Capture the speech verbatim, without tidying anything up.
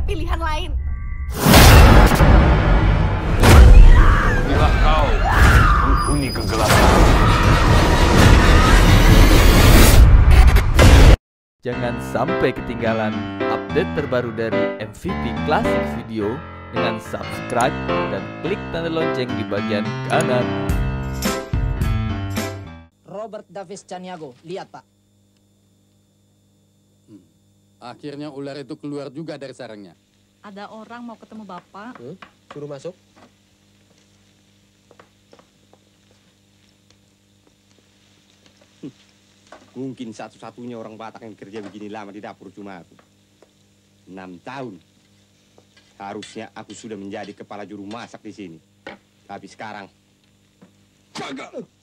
punya pilihan lain. Inilah kau, penghuni kegelapan. Jangan sampai ketinggalan update terbaru dari M V P Classic Video dengan subscribe dan klik tanda lonceng di bagian kanan. Robert Davis Caniago, lihat Pak. Hmm. Akhirnya ular itu keluar juga dari sarangnya. Ada orang mau ketemu Bapak. Hmm? Suruh masuk. Mungkin satu-satunya orang Batak yang kerja begini lama di dapur cuma aku. Enam tahun. Harusnya aku sudah menjadi kepala juru masak di sini. Tapi sekarang... Gagal!